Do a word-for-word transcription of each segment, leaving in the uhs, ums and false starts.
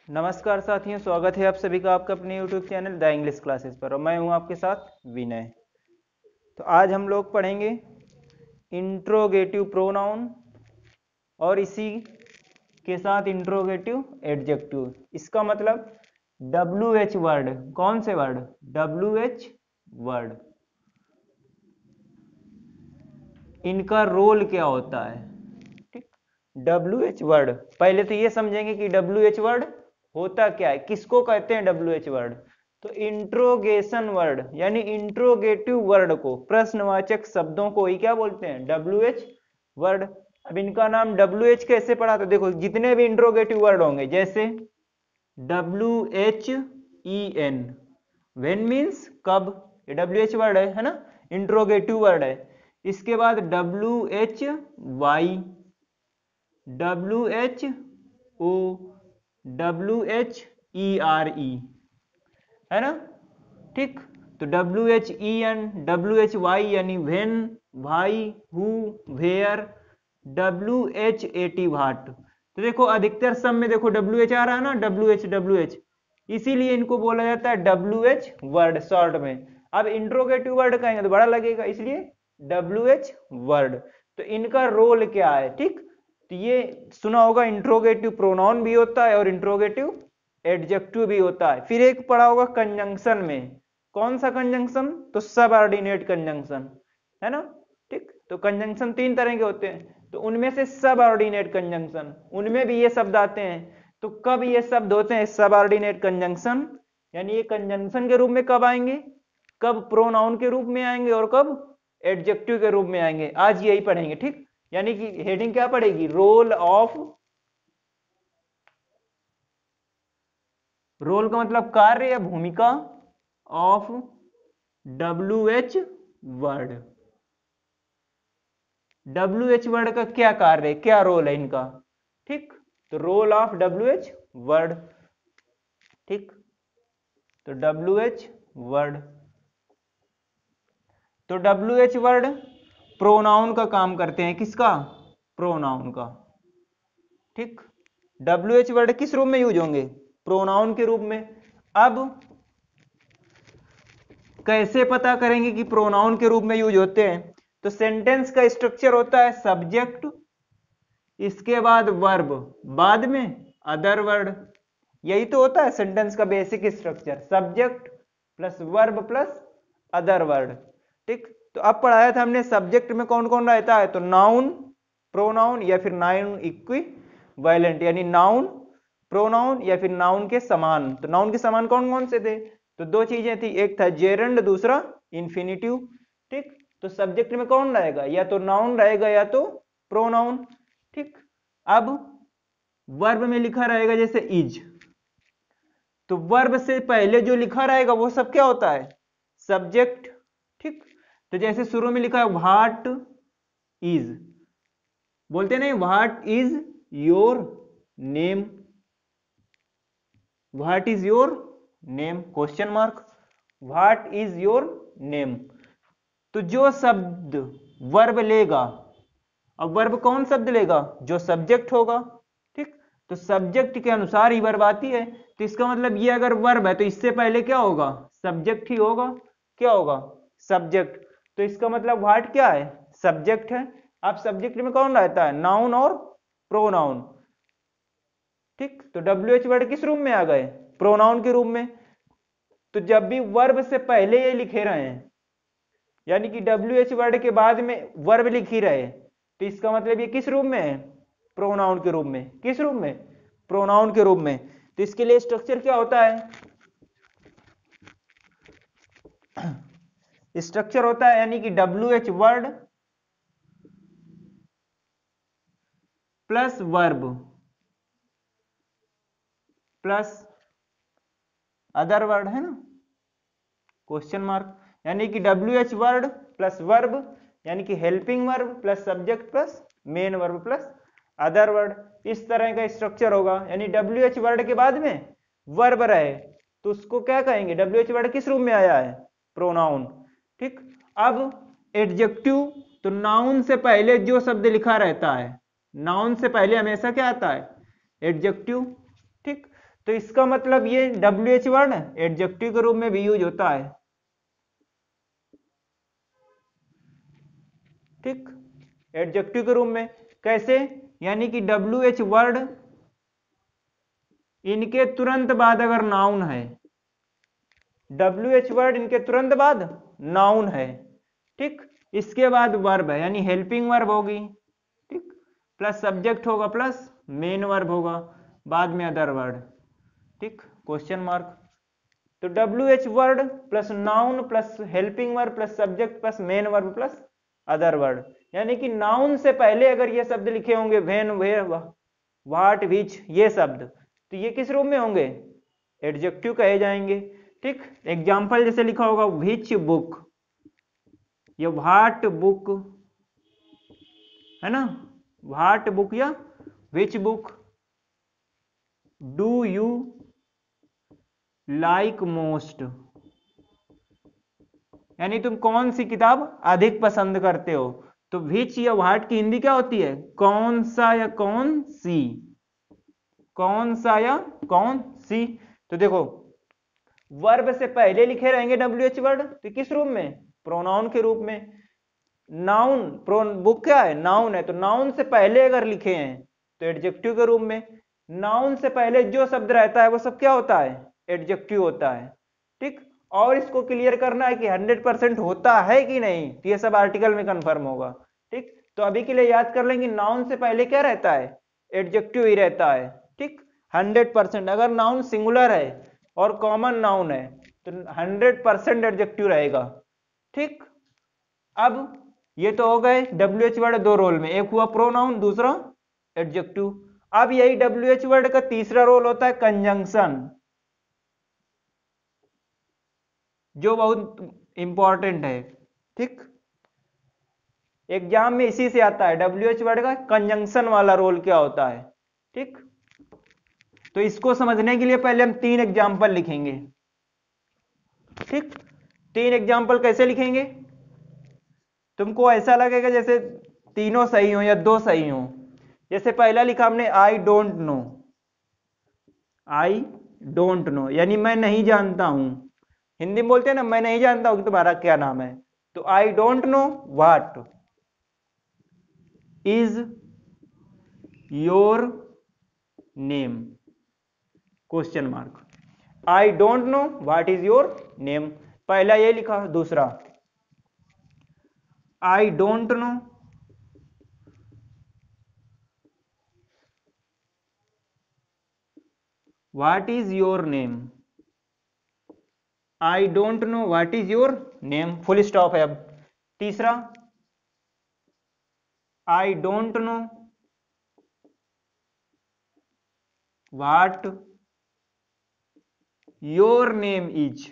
नमस्कार साथियों, स्वागत है आप सभी का आपका अपने YouTube channel the English classes पर और मैं हूं आपके साथ विनय। तो आज हम लोग पढ़ेंगे इंट्रोगेटिव प्रोनाउन और इसी के साथ इंट्रोगेटिव एडजेक्टिव। इसका मतलब डब्ल्यू एच वर्ड। कौन से वर्ड? W H word. इनका रोल क्या होता है? ठीक, डब्ल्यू एच वर्ड पहले तो ये समझेंगे कि डब्ल्यू एच वर्ड होता क्या है, किसको कहते हैं डब्ल्यू एच वर्ड। तो इंट्रोगेशन वर्ड यानी इंट्रोगेटिव वर्ड को, प्रश्नवाचक शब्दों को ही क्या बोलते हैं? W H word. अब इनका नाम डब्ल्यू एच कैसे पड़ा? तो देखो, जितने भी इंट्रोगेटिव वर्ड होंगे, जैसे W H E N, when means कब, ये डब्ल्यू एच वर्ड है है ना, इंट्रोगेटिव वर्ड है। इसके बाद W H Y, W H O, W H E R E, है ना। ठीक, तो W H E N, W H Y यानी when, why, who, where, W H A T what. तो देखो अधिकतर सब में देखो डब्ल्यू एच आ रहा है ना, डब्ल्यू एच डब्ल्यू एच, इसीलिए इनको बोला जाता है डब्ल्यू एच वर्ड शॉर्ट में। अब इंट्रोगेटिव वर्ड कहेंगे तो बड़ा लगेगा, इसलिए डब्ल्यू एच वर्ड। तो इनका रोल क्या है? ठीक, तो ये सुना होगा इंट्रोगेटिव प्रोनाउन भी होता है और इंट्रोगेटिव एडजेक्टिव भी होता है। फिर एक पढ़ा होगा कंजंक्शन में। कौन सा कंजंक्शन? तो सबऑर्डिनेट कंजंक्शन, है ना। ठीक, तो कंजंक्शन तीन तरह के होते हैं, तो उनमें से सबऑर्डिनेट कंजंक्शन, उनमें भी ये शब्द आते हैं। तो कब ये शब्द होते हैं सबऑर्डिनेट कंजंक्शन, यानी ये कंजंक्शन के रूप में कब आएंगे? कब प्रोनाउन के रूप में आएंगे और कब एडजेक्टिव के रूप में आएंगे। आज यही पढ़ेंगे। ठीक, यानी कि हेडिंग क्या पड़ेगी? रोल ऑफ, रोल का मतलब कार्य या भूमिका, of W H word. W H word का क्या कार्य है, क्या रोल है इनका? ठीक, तो role of W H word. ठीक, तो डब्ल्यू एच वर्ड, तो डब्ल्यू एच वर्ड प्रोनाउन का काम करते हैं। किसका? प्रोनाउन का। ठीक, डब्ल्यू एच वर्ड किस रूप में यूज होंगे? प्रोनाउन के रूप में। अब कैसे पता करेंगे कि प्रोनाउन के रूप में यूज होते हैं? तो सेंटेंस का स्ट्रक्चर होता है सब्जेक्ट, इसके बाद वर्ब, बाद में अदर वर्ड। यही तो होता है सेंटेंस का basic structure, subject plus verb plus other word. ठीक, तो अब पढ़ाया था हमने सब्जेक्ट में कौन कौन रहता है, तो नाउन, प्रोनाउन या फिर नाउन इक्विवेलेंट, यानी नाउन, प्रोनाउन या फिर नाउन के समान। तो नाउन के समान कौन कौन से थे? तो दो चीजें थी, एक था जेरंड, दूसरा इंफिनिटिव। ठीक, तो सब्जेक्ट में कौन रहेगा? या तो नाउन रहेगा या तो प्रोनाउन। ठीक, अब वर्ब में लिखा रहेगा जैसे इज, तो वर्ब से पहले जो लिखा रहेगा वो सब क्या होता है? सब्जेक्ट। ठीक, तो जैसे शुरू में लिखा है व्हाट इज, बोलते नहीं what is your name, what is your name, question mark, what is your name. तो जो शब्द वर्ब लेगा, अब वर्ब कौन शब्द लेगा? जो सब्जेक्ट होगा। ठीक, तो सब्जेक्ट के अनुसार ही वर्ब आती है। तो इसका मतलब ये अगर वर्ब है तो इससे पहले क्या होगा? सब्जेक्ट ही होगा। क्या होगा? सब्जेक्ट। तो इसका मतलब व्हाट क्या है? सब्जेक्ट है। अब सब्जेक्ट में कौन रहता है? नाउन और प्रोनाउन। ठीक, तो डब्ल्यू एच वर्ड किस रूप में आ गए? प्रोनाउन के रूप में। तो जब भी वर्ब से पहले ये लिखे रहे हैं, यानी कि डब्ल्यू एच वर्ड के बाद में वर्ब लिख ही रहे, तो इसका मतलब ये किस रूप में है? प्रोनाउन के रूप में। किस रूप में? प्रोनाउन के रूप में। तो इसके लिए स्ट्रक्चर क्या होता है? स्ट्रक्चर होता है यानी कि W H word plus verb plus other word, है ना, क्वेश्चन मार्क। यानी कि W H word plus verb यानी कि helping verb plus subject plus main verb plus other word, इस तरह का स्ट्रक्चर होगा। यानी डब्ल्यू एच वर्ड के बाद में वर्ब रहे तो उसको क्या कहेंगे? डब्ल्यू एच वर्ड किस रूप में आया है? प्रोनाउन। ठीक, अब एडजेक्टिव, तो नाउन से पहले जो शब्द लिखा रहता है, नाउन से पहले हमेशा क्या आता है? एडजेक्टिव। ठीक, तो इसका मतलब ये डब्ल्यू एच वर्ड एडजेक्टिव के रूप में भी यूज होता है। ठीक, एडजेक्टिव के रूप में कैसे, यानी कि डब्ल्यू एच वर्ड इनके तुरंत बाद अगर नाउन है, डब्ल्यू एच वर्ड इनके तुरंत बाद नाउन है, ठीक, इसके बाद वर्ब है यानी हेल्पिंग वर्ब होगी, ठीक, प्लस सब्जेक्ट होगा प्लस मेन वर्ब होगा, बाद में अदर वर्ड, ठीक, क्वेश्चन मार्क। तो W H word plus noun plus helping verb plus subject plus main verb plus other word, यानी कि नाउन से पहले अगर ये शब्द लिखे होंगे व्हेन, वेयर, व्हाट, विच, ये शब्द, तो ये किस रूप में होंगे, एडजेक्टिव कहे जाएंगे। ठीक, एग्जाम्पल जैसे लिखा होगा विच बुक या व्हाट बुक, है ना, व्हाट बुक या which book, do you like most, यानी तुम कौन सी किताब अधिक पसंद करते हो। तो विच या व्हाट की हिंदी क्या होती है, कौन सा या कौन सी, कौन सा या कौन सी। तो देखो वर्ब से पहले लिखे रहेंगे डब्ल्यू एच वर्ड, तो किस रूप में, प्रोनाउन के रूप में। नाउन, प्रोन बुक क्या है, नाउन है, तो नाउन से पहले अगर लिखे हैं तो एडजेक्टिव के रूप में। नाउन से पहले जो शब्द रहता है वो सब क्या होता है, एडजेक्टिव होता है। ठीक, और इसको क्लियर करना है कि हंड्रेड परसेंट होता है कि नहीं, तो ये सब आर्टिकल में कंफर्म होगा। ठीक, तो अभी के लिए याद कर लेंगे नाउन से पहले क्या रहता है, एडजेक्टिव ही रहता है। ठीक, हंड्रेड परसेंट अगर नाउन सिंगुलर है और कॉमन नाउन है तो हंड्रेड परसेंट एडजेक्टिव रहेगा। ठीक, अब ये तो हो गए डब्ल्यू एच वर्ड दो रोल में, एक हुआ प्रोनाउन दूसरा एडजेक्टिव। अब यही डब्ल्यू एच वर्ड का तीसरा रोल होता है कंजंक्शन, जो बहुत इंपॉर्टेंट है। ठीक, एग्जाम में इसी से आता है डब्ल्यू एच वर्ड का कंजंक्शन वाला रोल क्या होता है। ठीक, तो इसको समझने के लिए पहले हम तीन एग्जाम्पल लिखेंगे। ठीक, तीन एग्जाम्पल कैसे लिखेंगे, तुमको ऐसा लगेगा जैसे तीनों सही हो या दो सही हो। जैसे पहला लिखा हमने I don't know, I don't know यानी मैं नहीं जानता हूं, हिंदी में बोलते हैं ना मैं नहीं जानता हूं कि तुम्हारा क्या नाम है। तो I don't know what is your name, question mark. I don't know what is your name, पहला ये लिखा। दूसरा I don't know what is your name, I don't know what is your name, full stop है। अब तीसरा I don't know what your name is,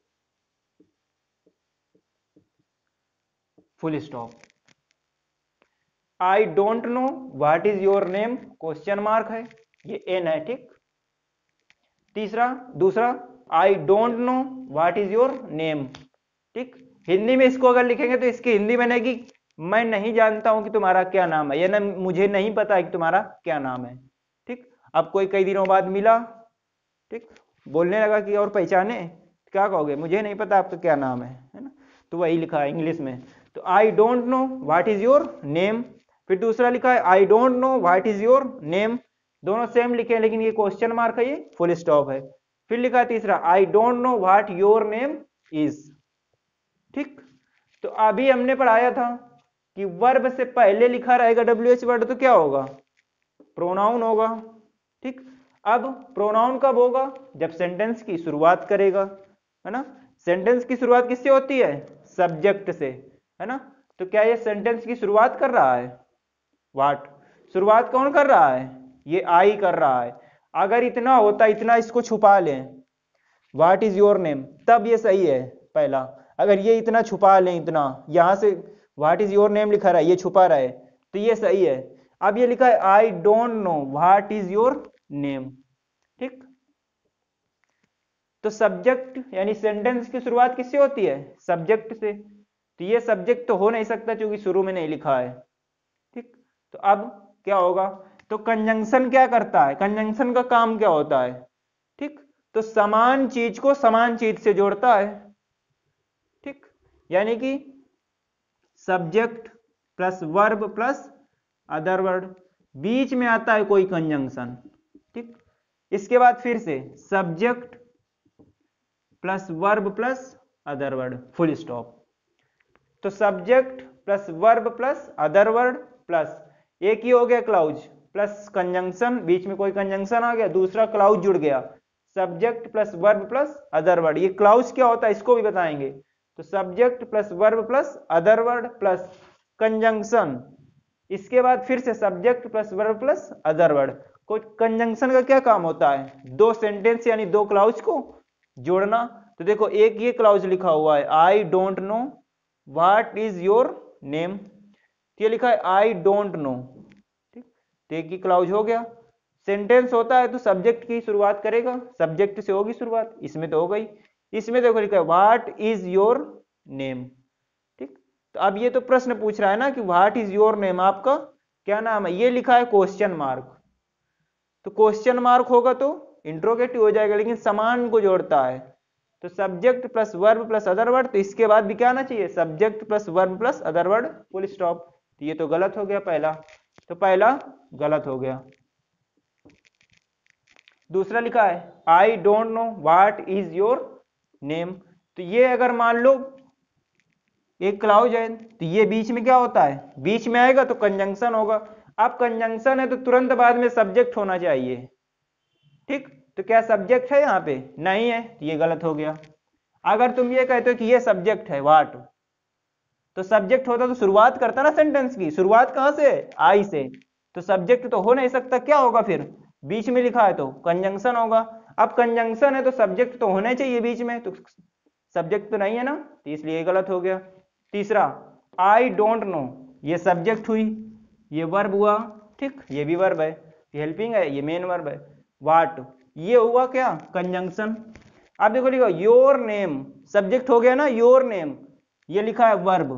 full stop. I don't know what is your name, question mark है, ये एन है। ठीक, तीसरा दूसरा I don't know what is your name. ठीक, हिंदी में इसको अगर लिखेंगे तो इसकी हिंदी बनेगी मैं नहीं जानता हूं कि तुम्हारा क्या नाम है, या ना मुझे नहीं पता है कि तुम्हारा क्या नाम है। ठीक, अब कोई कई दिनों बाद मिला, ठीक, बोलने लगा कि और पहचाने, क्या कहोगे, मुझे नहीं पता आपका क्या नाम है, है ना, तो वही लिखा है इंग्लिश में। तो I don't know what is your name, फिर दूसरा लिखा है I don't know what is your name, दोनों सेम लिखे हैं लेकिन ये क्वेश्चन मार्क है, ये फुल स्टॉप है। फिर लिखा है तीसरा I don't know what your name is. ठीक, तो अभी हमने पढ़ाया था कि वर्ब से पहले लिखा रहेगा डब्ल्यू एच वर्ड तो क्या होगा, प्रोनाउन होगा। ठीक, अब प्रोनाउन कब होगा, जब सेंटेंस की शुरुआत करेगा, है ना। सेंटेंस की शुरुआत किससे होती है, सब्जेक्ट से, है ना। तो क्या ये सेंटेंस की शुरुआत कर रहा है, व्हाट, शुरुआत कौन कर रहा है, ये आई कर रहा है। अगर इतना होता, इतना इसको छुपा लें, व्हाट इज योर नेम, तब ये सही है पहला। अगर ये इतना छुपा लें, इतना यहां से व्हाट इज योर नेम लिखा रहा है, ये छुपा रहा है, तो ये सही है। अब ये लिखा है I don't know what is your name. ठीक, तो सब्जेक्ट यानी सेंटेंस की शुरुआत किससे होती है, सब्जेक्ट से, तो ये सब्जेक्ट तो हो नहीं सकता क्योंकि शुरू में नहीं लिखा है। ठीक, तो अब क्या होगा, तो कंजंक्शन क्या करता है, कंजंक्शन का काम क्या होता है, तो समान चीज को समान चीज से जोड़ता है। ठीक, यानी कि subject plus verb plus other word, बीच में आता है कोई कंजंक्शन। ठीक, इसके बाद फिर से subject plus verb plus other word, full stop. तो subject plus verb plus other word plus एक ही हो गया क्लाउज प्लस कंजंक्शन, बीच में कोई कंजंक्शन आ गया, दूसरा क्लाउज जुड़ गया, subject plus verb plus other word. ये क्लाउज क्या होता है इसको भी बताएंगे। तो subject plus verb plus other word plus conjunction, इसके बाद फिर से subject plus verb plus other word. कोई कंजंक्शन का क्या काम होता है? दो सेंटेंस यानी दो क्लाउज को जोड़ना। तो देखो एक ये क्लाउज लिखा हुआ है, I don't know what is your name, ये लिखा है आई डोंट नो। ठीक, तो एक ही क्लाउज हो गया। सेंटेंस होता है तो सब्जेक्ट की शुरुआत करेगा, सब्जेक्ट से होगी शुरुआत, इसमें तो हो गई। इसमें देखो लिखा है व्हाट इज योर नेम। ठीक, तो अब ये तो प्रश्न पूछ रहा है ना कि व्हाट इज योर नेम, आपका क्या नाम है, ये लिखा है क्वेश्चन मार्क। तो क्वेश्चन मार्क होगा तो इंट्रोगेटिव हो जाएगा, लेकिन समान को जोड़ता है। तो subject plus verb plus other word, तो इसके बाद भी क्या आना चाहिए? Subject plus verb plus other word, full stop. तो ये तो गलत हो गया पहला, तो पहला गलत हो गया। दूसरा लिखा है I don't know what is your name, तो ये अगर मान लो एक क्लाउज है तो ये बीच में क्या होता है? बीच में आएगा तो कंजंक्शन होगा। अब कंजंक्शन है तो तुरंत बाद में सब्जेक्ट होना चाहिए। ठीक, तो क्या सब्जेक्ट है यहाँ पे? नहीं है, तो ये गलत हो गया। अगर तुम ये कहते हो कि ये सब्जेक्ट है व्हाट, तो सब्जेक्ट होता तो शुरुआत करता ना सेंटेंस की, शुरुआत कहां से? आई से। तो सब्जेक्ट तो हो नहीं सकता, क्या होगा फिर? बीच में लिखा है तो कंजंक्शन होगा। अब कंजंक्शन है तो सब्जेक्ट तो होना चाहिए बीच में, तो सब्जेक्ट तो नहीं है ना, तो इसलिए गलत हो गया। तीसरा आई डोंट नो, ये सब्जेक्ट हुई, ये वर्ब हुआ। ठीक, ये भी वर्ब है, ये हेल्पिंग है, ये मेन वर्ब है। व्हाट, ये हुआ क्या? कंजंक्शन। अब देखो लिखो योर नेम, सब्जेक्ट हो गया ना योर नेम, ये लिखा है वर्ब।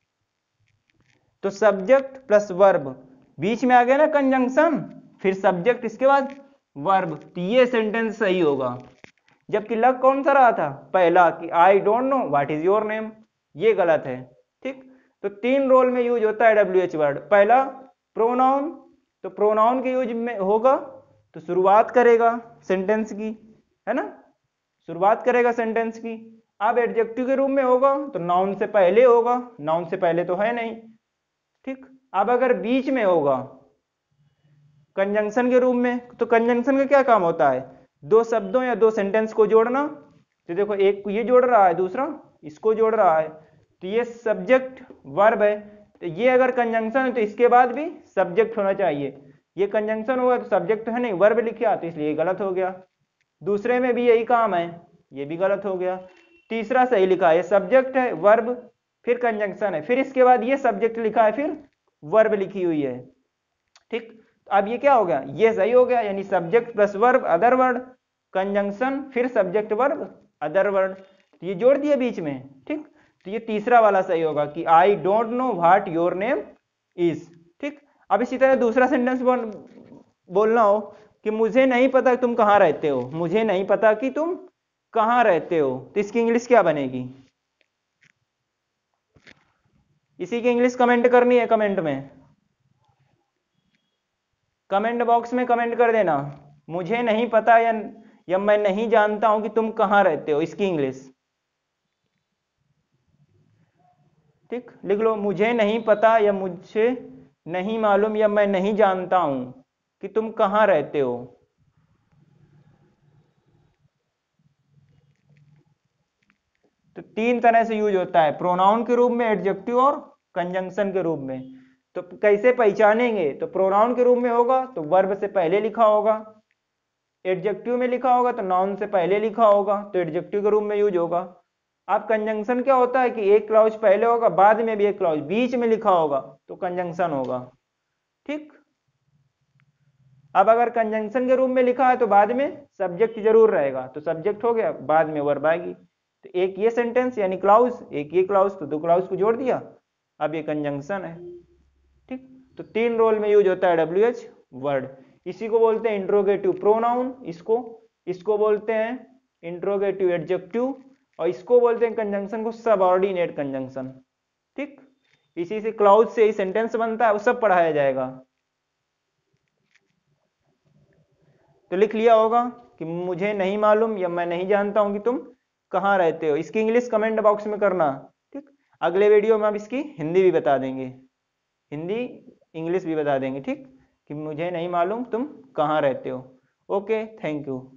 तो सब्जेक्ट प्लस वर्ब, बीच में आ गया ना कंजंक्शन, फिर सब्जेक्ट इसके बाद वर्ब, तो ये सेंटेंस सही होगा। जबकि लग कौन सा रहा था? पहला, कि I don't know what is your name, ये गलत है। ठीक, तो तीन रोल में यूज होता है डब्ल्यू एच वर्ड। पहला प्रोनाउन, तो प्रोनाउन के यूज में होगा तो शुरुआत करेगा सेंटेंस की, है ना, शुरुआत करेगा सेंटेंस की। अब एडजेक्टिव के रूप में होगा तो नाउन से पहले होगा, नाउन से पहले तो है नहीं। ठीक, अब अगर बीच में होगा कंजंक्शन के रूप में, तो कंजंक्शन का क्या काम होता है? दो शब्दों या दो सेंटेंस को जोड़ना। तो देखो एक ये जोड़ रहा है, दूसरा इसको जोड़ रहा है, तो ये सब्जेक्ट वर्ब है। तो ये अगर कंजंक्शन है तो इसके बाद भी सब्जेक्ट होना चाहिए। ये कंजंक्शन हुआ तो सब्जेक्ट तो है नहीं, वर्ब लिखा, तो इसलिए गलत हो गया। दूसरे में भी यही काम है, ये भी गलत हो गया। तीसरा सही लिखा है, सब्जेक्ट है वर्ब फिर कंजंक्शन है, फिर इसके बाद ये सब्जेक्ट लिखा है फिर वर्ब लिखी हुई है। ठीक, अब ये क्या हो गया? ये सही हो गया, यानी subject plus verb other word, conjunction फिर सब्जेक्ट वर्ब अदर वर्ड, तो ये जोड़ दिए बीच में। ठीक, तो ये तीसरा वाला सही होगा कि I don't know what your name is. ठीक, अब इसी तरह दूसरा सेंटेंस बोल, बोलना हो कि मुझे नहीं पता तुम कहाँ रहते हो, मुझे नहीं पता कि तुम कहाँ रहते हो, तो इसकी इंग्लिश क्या बनेगी? इसी की इंग्लिश कमेंट करनी है, कमेंट में, कमेंट बॉक्स में कमेंट कर देना, मुझे नहीं पता या या मैं नहीं जानता हूं कि तुम कहाँ रहते हो, इसकी इंग्लिश। ठीक, लिख लो मुझे नहीं पता या मुझे नहीं मालूम या मैं नहीं जानता हूं कि तुम कहाँ रहते हो। तो तीन तरह से यूज होता है, प्रोनाउन के रूप में, एडजेक्टिव और कंजंक्शन के रूप में। तो कैसे पहचानेंगे? तो प्रोनाउन के रूप में होगा तो वर्ब से पहले लिखा होगा, एडजेक्टिव में लिखा होगा तो नाउन से पहले लिखा होगा, तो एडजेक्टिव के रूप में यूज होगा। अब कंजंक्शन क्या होता है कि एक क्लॉज पहले होगा, बाद में भी एक क्लॉज बीच में लिखा होगा तो कंजंक्शन होगा। ठीक, अब अगर कंजंक्शन के रूप में लिखा है तो बाद में सब्जेक्ट जरूर रहेगा, तो सब्जेक्ट हो गया, बाद में वर्ब आएगी। तो एक ये सेंटेंस यानी क्लाउज, एक ये क्लाउज, तो दो क्लाउज को जोड़ दिया, अब ये कंजंक्शन है। ठीक, तो तीन रोल में यूज होता है डब्ल्यू एच वर्ड। इसी को बोलते हैं इंट्रोगेटिव प्रोनाउन, इसको इसको बोलते हैं इंट्रोगेटिव एडजेक्टिव, और इसको बोलते हैं कंजंक्शन को सबऑर्डिनेट कंजंक्शन। ठीक, इसी से क्लाउज से ही सेंटेंस बनता है, वो सब पढ़ाया जाएगा। तो लिख लिया होगा कि मुझे नहीं मालूम या मैं नहीं जानता हूं कि तुम कहाँ रहते हो। इसकी इंग्लिश कमेंट बॉक्स में करना। ठीक, अगले वीडियो में हम इसकी हिंदी भी बता देंगे, हिंदी इंग्लिश भी बता देंगे। ठीक, कि मुझे नहीं मालूम तुम कहाँ रहते हो। Okay, thank you.